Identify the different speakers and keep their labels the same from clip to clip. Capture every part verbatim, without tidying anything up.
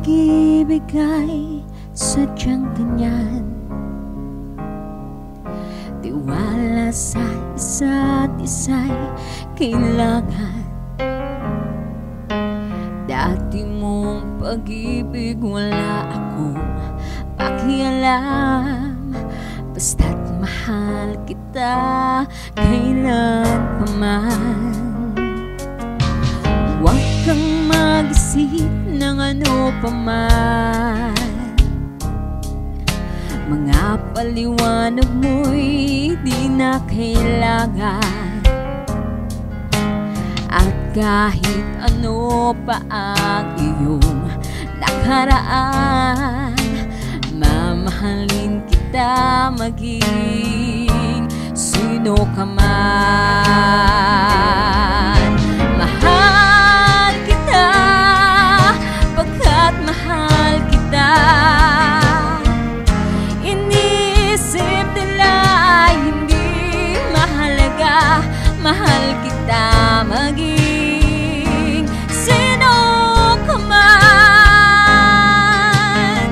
Speaker 1: pag-ibig ay sadyang ganyan, tiwala sa isa't isa'y kailangan. Dati mong pag-ibig wala akong pakialam, basta't mahal kita kailan pa man. Huwag kang mag-isip ng ano pa man, mga paliwanag mo'y di na kailangan. At kahit ano pa ang iyong nakaraan, mamahalin kita maging sino ka man. Mahal kita pagkat mahal kita. Iniisip nila ay hindi mahalaga, mahal kita maging sino ka man.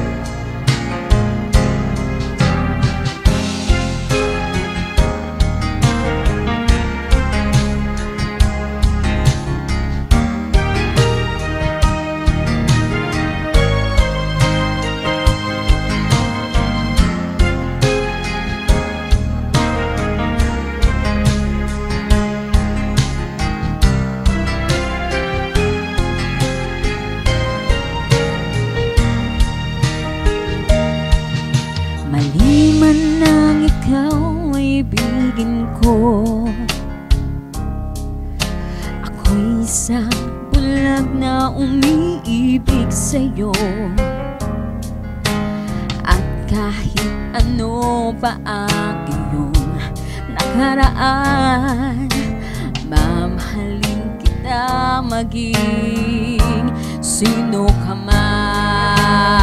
Speaker 1: Mali man nang ikaw ay ibigin ko, ako'y isang bulag na umiibig sa'yo. At kahit ano pa ang iyong nakaraan, mamahalin kita maging sino ka man.